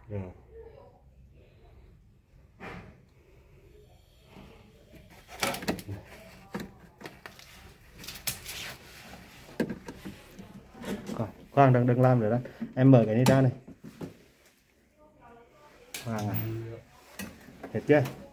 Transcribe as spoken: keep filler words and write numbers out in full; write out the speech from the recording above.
Rồi. Khoan, đừng đừng làm nữa đó. Em mở cái này ra này. Khoan à. Hết chưa?